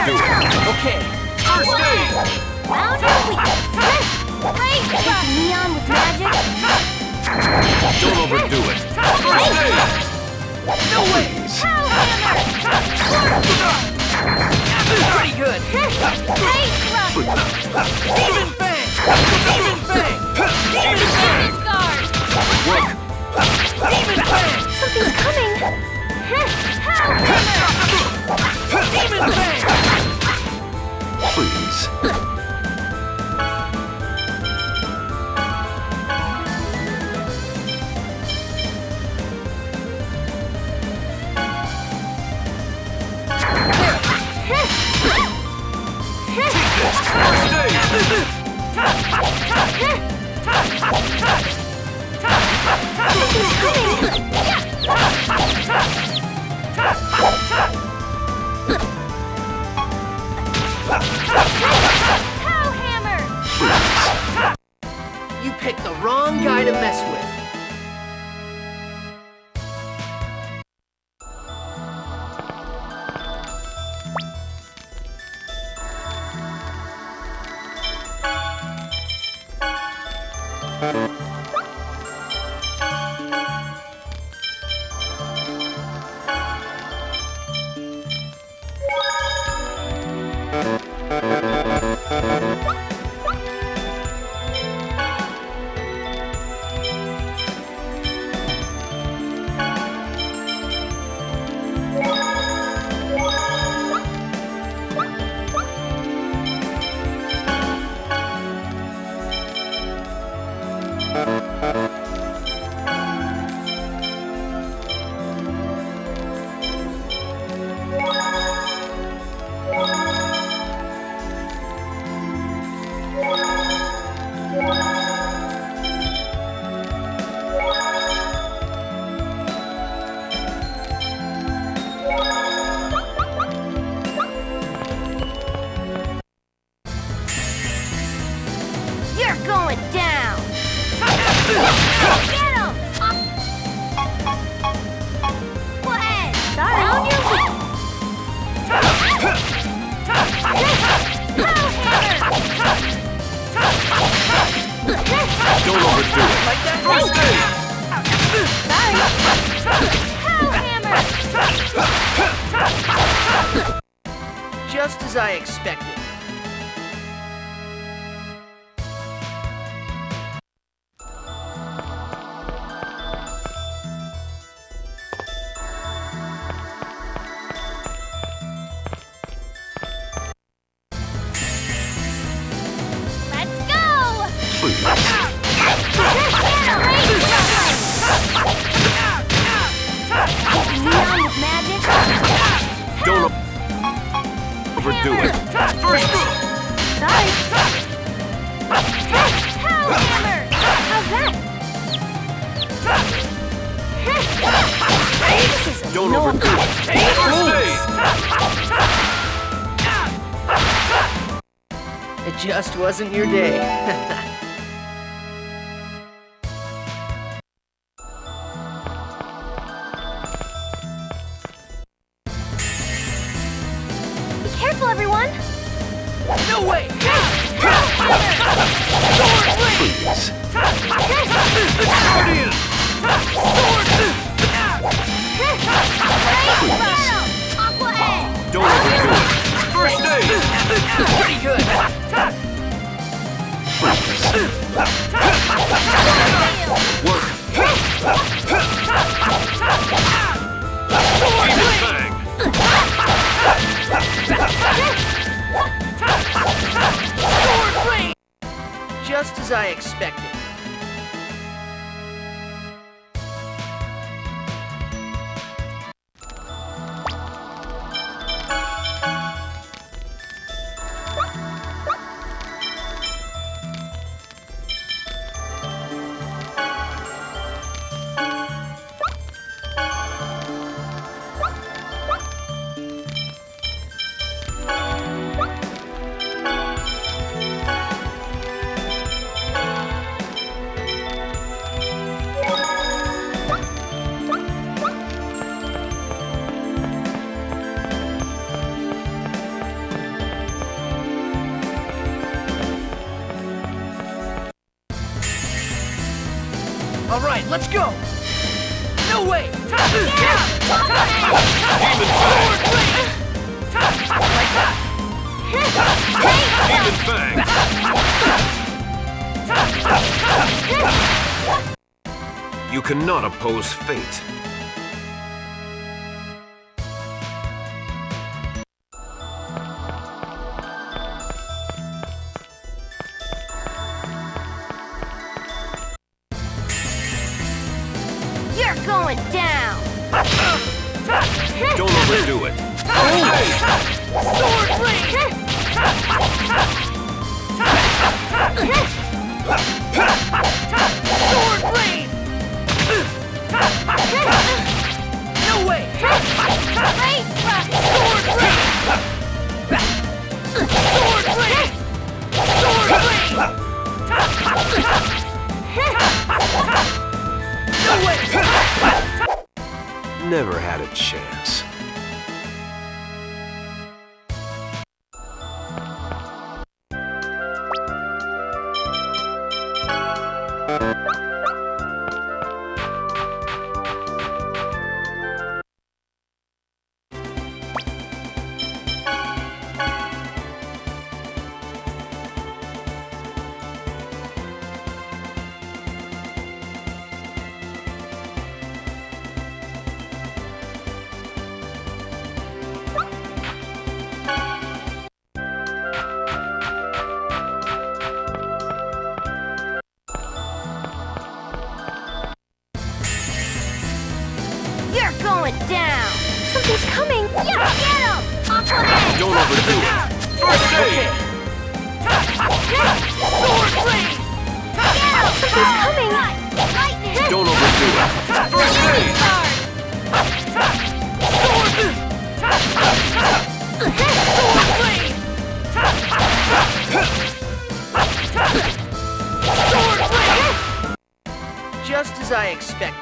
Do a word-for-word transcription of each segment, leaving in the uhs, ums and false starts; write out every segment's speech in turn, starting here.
overdo it. Okay. First aid. Round your weak. Great. Take neon with magic. Don't overdo it. First aid. No way. Pretty good. Great thrust. Demon Fang. Demon Fang. Demon Fang. Guard. Work. Demon Fang. Something's coming. Demon Fang. Please. Pow hammer! You picked the wrong guy to mess with. You're going down! Get him! What? Sorry. On your feet! Don't overdo it. Like that first aid. Sorry. Pow hammer! Just as I expected. Let's go! Please. Neon with magic? Don't overdo it. First move. Sorry. Pow hammer! How's that? This is Don't no overdo it. First aid. It just wasn't your day. Be careful, everyone! No way! Please. Guardian! Aqua Edge! Don't overdo it. First aid. Pretty good! Work. Demon Fang. Just as I expected. All right, let's go. No way. Demon Fang! Demon Fang! You cannot oppose fate. You're going down. Don't overdo it. Sword blade. Sword blade. No way. Great thrust. Sword blade. Sword blade. Sword blade. No way. Never had a chance. You're going down. Something's coming. Yeah, get him. Aquaman. Don't overdo it. First aid! Sword blade. Get him. Something's coming. Lightning. Don't overdo it. First aid! Sword blade. Sword blade. Just as I expected.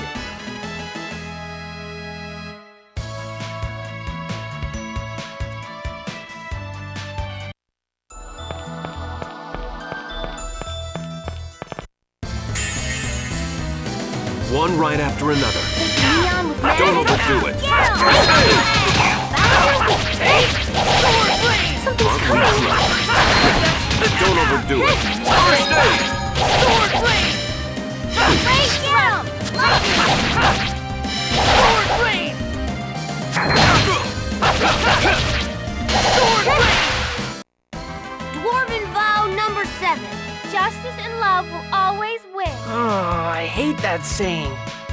One right after another. Neon with magic. Don't overdo it. Get him. Sword blade. Something's coming. Don't overdo it. First aid! Sword blade. Great, get him. Lightning. Sword blade. Sword blade. Dwarven vow number seven. Justice and love will always win. Oh, I hate that saying.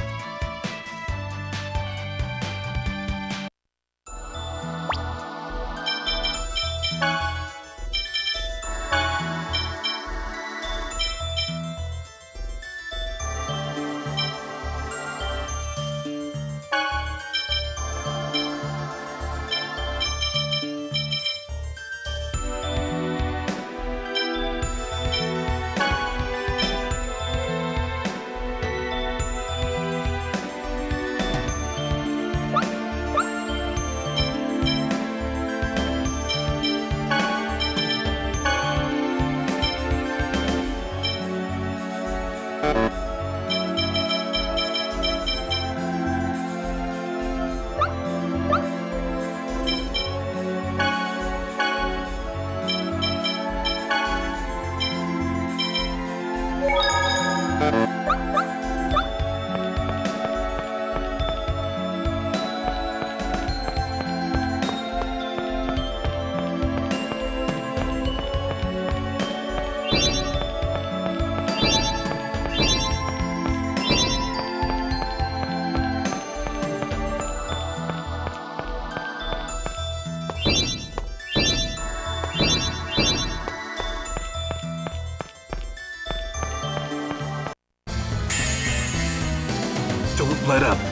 Don't let up.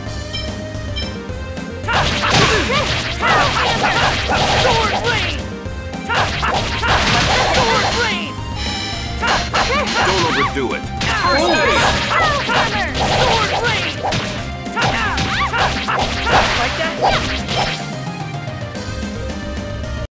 Sword blade. Sword blade. Don't overdo it. First aid! Sword blade. Like that?